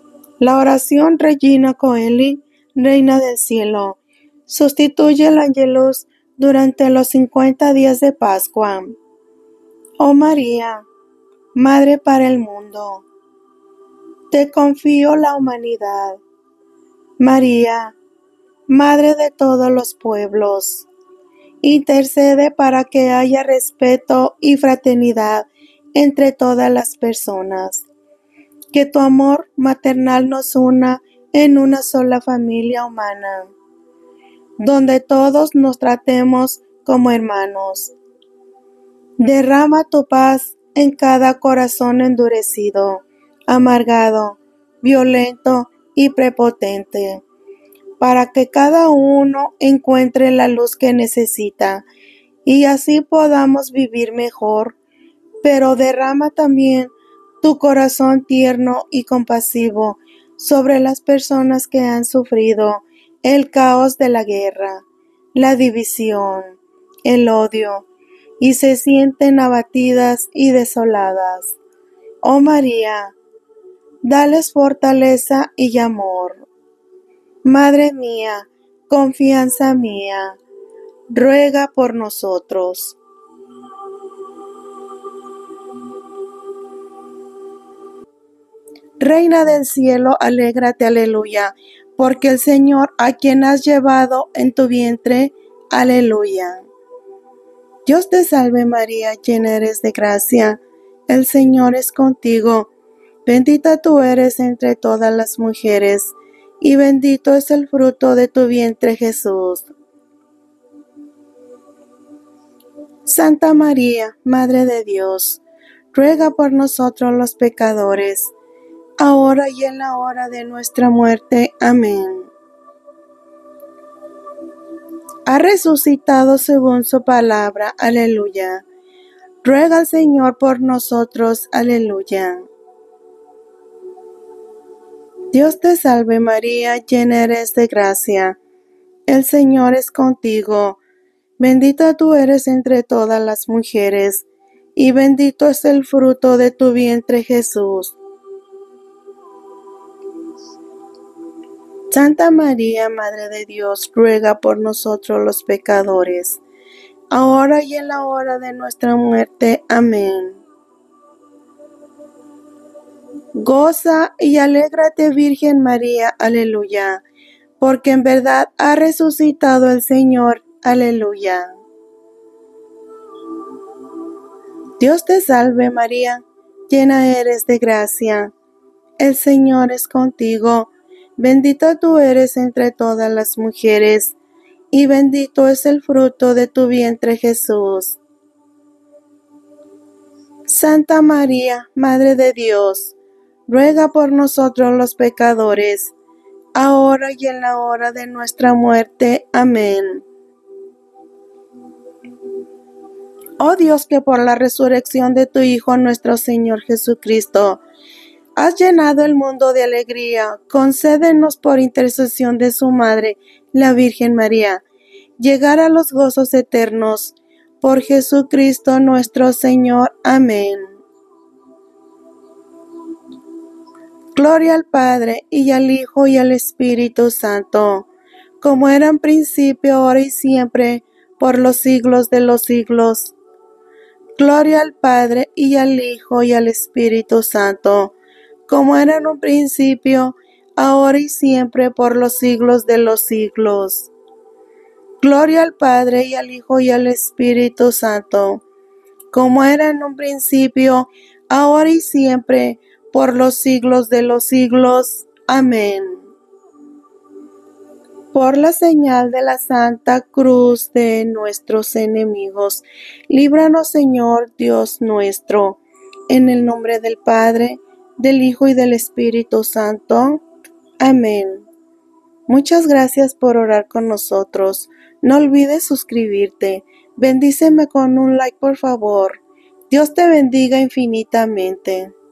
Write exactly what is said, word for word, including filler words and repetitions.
La oración Regina Coeli, Reina del Cielo, sustituye el Ángelus durante los cincuenta días de Pascua. Oh María, Madre para el mundo, te confío la humanidad. María, Madre de todos los pueblos, intercede para que haya respeto y fraternidad entre todas las personas. Que tu amor maternal nos una en una sola familia humana, donde todos nos tratemos como hermanos. Derrama tu paz en cada corazón endurecido, amargado, violento y prepotente, para que cada uno encuentre la luz que necesita y así podamos vivir mejor. Pero derrama también tu corazón tierno y compasivo sobre las personas que han sufrido el caos de la guerra, la división, el odio, y se sienten abatidas y desoladas. Oh María, dales fortaleza y amor. Madre mía, confianza mía, ruega por nosotros. Reina del cielo, alégrate, aleluya, porque el Señor a quien has llevado en tu vientre, aleluya. Dios te salve María, llena eres de gracia, el Señor es contigo, bendita tú eres entre todas las mujeres, y bendito es el fruto de tu vientre Jesús. Santa María, Madre de Dios, ruega por nosotros los pecadores, ahora y en la hora de nuestra muerte. Amén. Ha resucitado según su palabra. Aleluya. Ruega al Señor por nosotros. Aleluya. Dios te salve María, llena eres de gracia. El Señor es contigo. Bendita tú eres entre todas las mujeres, y bendito es el fruto de tu vientre Jesús. Santa María, Madre de Dios, ruega por nosotros los pecadores, ahora y en la hora de nuestra muerte. Amén. Goza y alégrate, Virgen María, aleluya, porque en verdad ha resucitado el Señor, aleluya. Dios te salve María, llena eres de gracia, el Señor es contigo. Bendita tú eres entre todas las mujeres, y bendito es el fruto de tu vientre Jesús. Santa María, Madre de Dios, ruega por nosotros los pecadores, ahora y en la hora de nuestra muerte. Amén. Oh Dios, que por la resurrección de tu Hijo nuestro Señor Jesucristo, has llenado el mundo de alegría, concédenos por intercesión de su Madre, la Virgen María, llegar a los gozos eternos. Por Jesucristo nuestro Señor. Amén. Gloria al Padre, y al Hijo, y al Espíritu Santo, como era en principio, ahora y siempre, por los siglos de los siglos. Gloria al Padre, y al Hijo, y al Espíritu Santo, como era en un principio, ahora y siempre, por los siglos de los siglos. Gloria al Padre, y al Hijo, y al Espíritu Santo, como era en un principio, ahora y siempre, por los siglos de los siglos. Amén. Por la señal de la Santa Cruz de nuestros enemigos, líbranos, Señor Dios nuestro, en el nombre del Padre, del Hijo y del Espíritu Santo. Amén. Muchas gracias por orar con nosotros. No olvides suscribirte. Bendíceme con un like, por favor. Dios te bendiga infinitamente.